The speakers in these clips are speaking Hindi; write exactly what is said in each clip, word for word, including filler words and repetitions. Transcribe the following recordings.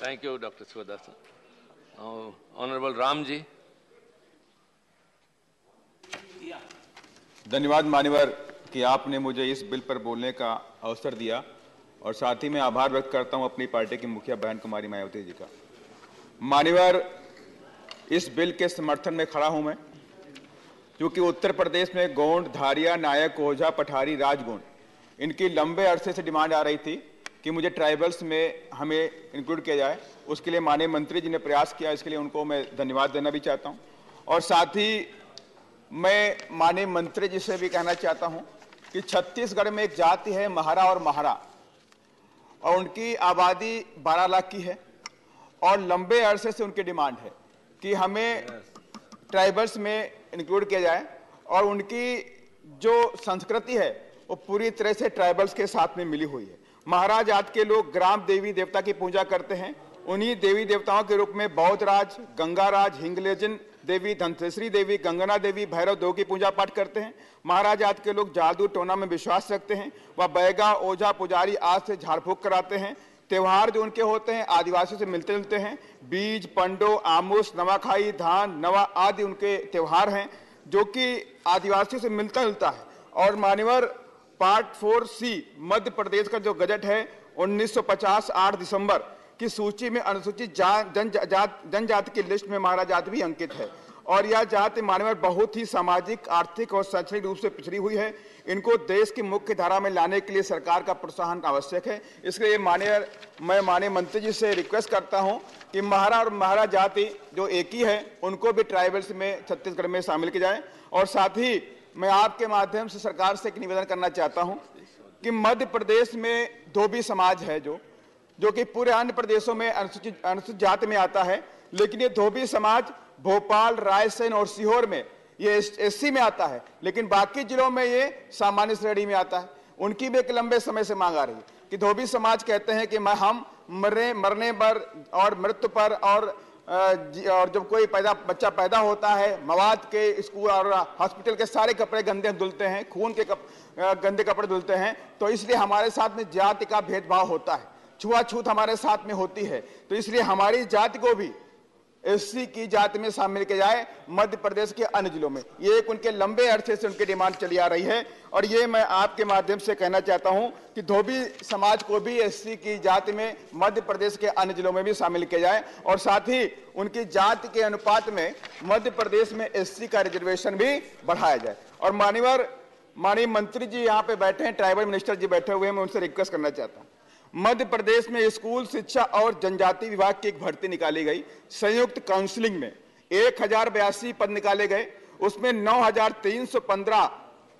Thank you, Doctor Sivadas. Uh, Honorable Ramji. धन्यवाद मान्यवर कि आपने मुझे इस बिल पर बोलने का अवसर दिया और साथ ही मैं आभार व्यक्त करता हूं अपनी पार्टी की मुखिया बहन कुमारी मायावती जी का। मान्यवर, इस बिल के समर्थन में खड़ा हूं मैं क्योंकि उत्तर प्रदेश में गोंड, धारिया, नायक, ओझा, पठारी, राजगुण इनकी लंबे अरसे से डिमांड आ रही थी कि मुझे ट्राइबल्स में हमें इंक्लूड किया जाए। उसके लिए माननीय मंत्री जी ने प्रयास किया, इसके लिए उनको मैं धन्यवाद देना भी चाहता हूं। और साथ ही मैं माननीय मंत्री जी से भी कहना चाहता हूं कि छत्तीसगढ़ में एक जाति है महारा और महारा, और उनकी आबादी बारह लाख की है और लंबे अरसे से उनकी डिमांड है कि हमें ट्राइबल्स में इंक्लूड किया जाए। और उनकी जो संस्कृति है वो पूरी तरह से ट्राइबल्स के साथ में मिली हुई है। महाराज जात के लोग ग्राम देवी देवता की पूजा करते हैं। उन्हीं देवी देवताओं के रूप में बौद्ध राज, गंगा राज, हिंगलेजन देवी, धनतेश्वरी देवी, गंगना देवी, भैरव देव की पूजा पाठ करते हैं। महाराज जात के लोग जादू टोना में विश्वास रखते हैं। वह बैगा, ओझा, पुजारी आज से झाड़ फूक कराते हैं। त्योहार जो उनके होते हैं आदिवासियों से मिलते जुलते हैं। बीज, पंडो, आमूस, नवाखाई, धान, नवा आदि उनके त्योहार हैं जो कि आदिवासियों से मिलता जुलता है। और मान्यवर, पार्ट फोर सी मध्य प्रदेश का जो गजट है उन्नीस सौ पचास आठ दिसंबर की सूची में अनुसूचित जनजाति जनजाति की लिस्ट में महाराज जाति भी अंकित है। और यह जाति मानव बहुत ही सामाजिक, आर्थिक और शैक्षणिक रूप से पिछड़ी हुई है। इनको देश की मुख्य धारा में लाने के लिए सरकार का प्रोत्साहन आवश्यक है। इसलिए माननीय मैं माननीय मंत्री जी से रिक्वेस्ट करता हूं कि महारा और महारा जाति जो एक ही है उनको भी ट्राइबल्स में छत्तीसगढ़ में शामिल किया जाए। और साथ ही मैं आपके माध्यम से सरकार से एक निवेदन करना चाहता हूं कि मध्य प्रदेश में धोबी समाज है जो जो कि पूरे अन्य प्रदेशों में अनुसूचित अनुसूचित जाति में आता है, लेकिन ये धोबी समाज भोपाल, रायसेन और सीहोर में ये एससी में आता है, लेकिन बाकी जिलों में ये सामान्य श्रेणी में आता है। उनकी भी एक लंबे समय से मांग आ रही है कि धोबी समाज कहते हैं कि मैं हम मरने मरने पर और मृत्यु पर और और जब कोई पैदा बच्चा पैदा होता है मवाद के स्कूल और हॉस्पिटल के सारे कपड़े गंदे धुलते हैं, खून के कप, गंदे कपड़े धुलते हैं, तो इसलिए हमारे साथ में जाति का भेदभाव होता है, छुआछूत हमारे साथ में होती है। तो इसलिए हमारी जाति को भी एससी की जाति में शामिल किया जाए मध्य प्रदेश के अन्य जिलों में। ये एक उनके लंबे अरसे से उनकी डिमांड चली आ रही है। और ये मैं आपके माध्यम से कहना चाहता हूं कि धोबी समाज को भी एससी की जाति में मध्य प्रदेश के अन्य जिलों में भी शामिल किया जाए। और साथ ही उनकी जाति के अनुपात में मध्य प्रदेश में एससी का रिजर्वेशन भी बढ़ाया जाए। और मान्यवर माननीय मंत्री जी यहाँ पे बैठे हैं, ट्राइबल मिनिस्टर जी बैठे हुए हैं, मैं उनसे रिक्वेस्ट करना चाहता हूँ। मध्य प्रदेश में स्कूल शिक्षा और जनजाति विभाग की एक भर्ती निकाली गई। संयुक्त काउंसलिंग में एक हजार बयासी पद निकाले गए, उसमें नौ हजार तीन सौ पंद्रह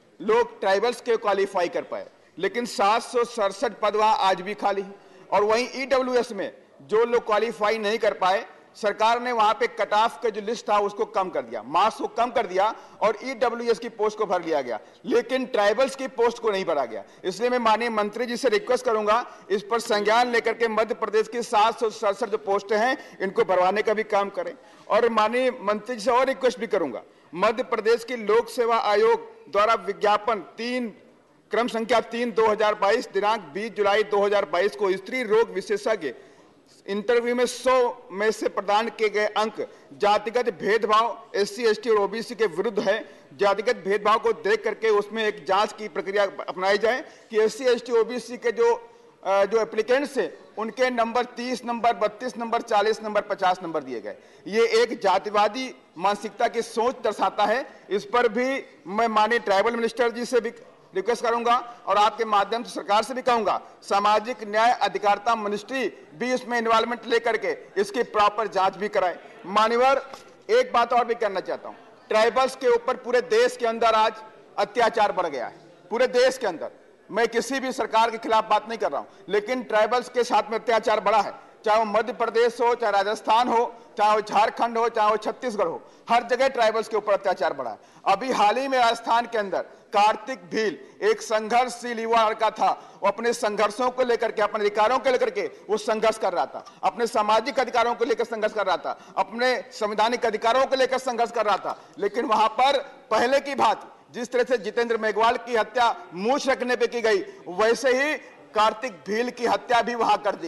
लोग ट्राइबल्स के क्वालिफाई कर पाए, लेकिन सात सौ सड़सठ पद वहां आज भी खाली है। और वहीं ईडब्ल्यूएस में जो लोग क्वालिफाई नहीं कर पाए, सरकार ने वहां पे कट ऑफ का जो लिस्ट था उसको कम कर दिया, मार्क्स को कम कर दिया और ईडब्ल्यूएस की पोस्ट को भर लिया गया, लेकिन ट्राइबल्स की पोस्ट को नहीं भरा गया। इसलिए मैं माननीय मंत्री जी से रिक्वेस्ट करूंगा इस पर संज्ञान लेकर के मध्य प्रदेश की सात सौ सड़सठ जो पोस्ट हैं इनको भरवाने का भी काम करें। और माननीय मंत्री जी से और रिक्वेस्ट भी करूंगा, मध्य प्रदेश की लोक सेवा आयोग द्वारा विज्ञापन तीन क्रम संख्या तीन दो हजार बाईस दिनांक बीस जुलाई दो हजार बाईस को स्त्री रोग विशेषज्ञ इंटरव्यू में सौ में से प्रदान किए गए अंक जातिगत भेदभाव एससी एसटी और ओबीसी के विरुद्ध है। जातिगत भेदभाव को देख करके उसमें एक जांच की प्रक्रिया अपनाई जाए कि एससी एसटी ओबीसी के जो जो एप्लीकेंट्स हैं उनके नंबर तीस नंबर, बत्तीस नंबर, चालीस नंबर, पचास नंबर दिए गए। ये एक जातिवादी मानसिकता की सोच दर्शाता है। इस पर भी मैं माननीय ट्राइबल मिनिस्टर जी से भी रिक्वेस्ट करूंगा और आपके माध्यम से सरकार से भी कहूंगा सामाजिक न्याय अधिकारिता मिनिस्ट्री भी इसमें इन्वॉल्वमेंट लेकर के इसकी प्रॉपर जांच भी कराए। मान्यवर, एक बात और भी करना चाहता हूं, ट्राइबल्स के ऊपर पूरे देश के अंदर आज अत्याचार बढ़ गया है। पूरे देश के अंदर, मैं किसी भी सरकार के खिलाफ बात नहीं कर रहा हूं, लेकिन ट्राइबल्स के साथ में अत्याचार बढ़ा है, चाहे वो मध्य प्रदेश हो, चाहे राजस्थान हो, चाहे वो झारखंड हो, चाहे वो छत्तीसगढ़ हो, हर जगह ट्राइबल्स के ऊपर अत्याचार बढ़ा है। अभी हाल ही में राजस्थान के अंदर कार्तिक भील एक संघर्षशील युवा लड़का था, वो अपने संघर्षों को लेकर के, अपने अधिकारों को लेकर के वो संघर्ष कर रहा था, अपने सामाजिक अधिकारों को लेकर संघर्ष कर रहा था, अपने संवैधानिक अधिकारों को लेकर संघर्ष कर रहा था। लेकिन वहां पर पहले की बात, जिस तरह से जितेंद्र मेघवाल की हत्या मूछ रखने पे की गई, वैसे ही कार्तिक भील की हत्या भी वहां कर दी गई।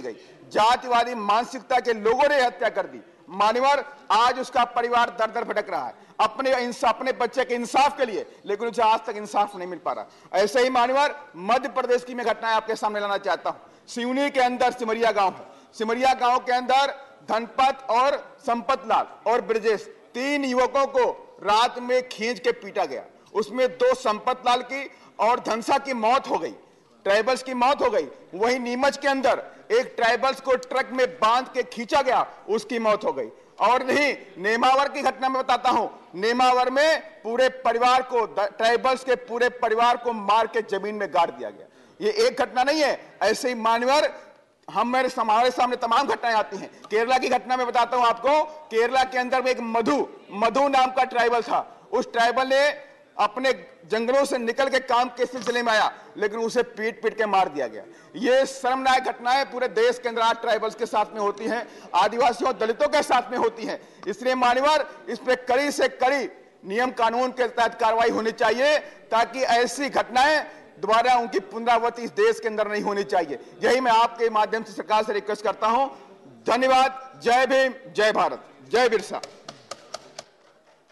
जातिवादी मानसिकता के लोगों ने हत्या कर दी। मान्यवर, आज उसका परिवार दर दर भटक रहा है अपने अपने बच्चे के इंसाफ के लिए, लेकिन उसे आज तक इंसाफ नहीं मिल पा रहा। ऐसे ही मान्यवर, मध्य प्रदेश की मैं घटनाएं आपके सामने लाना चाहता हूं। सिवनी के अंदर सिमरिया गांव है। सिमरिया गांव के अंदर धनपत और संपत लाल और ब्रजेश, तीन युवकों को रात में खींच के पीटा गया। उसमें दो संपत लाल की और धनसा की मौत हो गई, ट्राइबल्स की मौत हो गई। वहीं नीमच के अंदर एक ट्राइबल्स को ट्रक में बांध के खींचा गया, उसकी मौत हो गई। और नहीं, नेमावर की घटना में बताता हूं, नेमावर में पूरे परिवार को, ट्राइबल्स के पूरे परिवार को मार के जमीन में गाड़ दिया गया। ये एक घटना नहीं है। ऐसे ही मान्यवर, हम मेरे हमारे सामने तमाम घटनाएं आती हैं। केरला की घटना में बताता हूं आपको, केरला के अंदर में एक मधु मधु नाम का ट्राइबल था। उस ट्राइबल ने अपने जंगलों से निकल के काम के सिलसिले में आया, लेकिन उसे पीट पीट के मार दिया गया। ये शर्मनाक घटनाएं पूरे देश के अंदर आज ट्राइबल्स के साथ में होती हैं, आदिवासियों दलितों के साथ में होती हैं। इसलिए मान्यवर, इस पे कड़ी से कड़ी नियम कानून के तहत कार्रवाई होनी चाहिए, ताकि ऐसी घटनाएं दोबारा उनकी पुनरावृत्ति इस देश के अंदर नहीं होनी चाहिए। यही मैं आपके माध्यम से सरकार से रिक्वेस्ट करता हूं। धन्यवाद। जय भीम, जय भारत, जय बिरसा।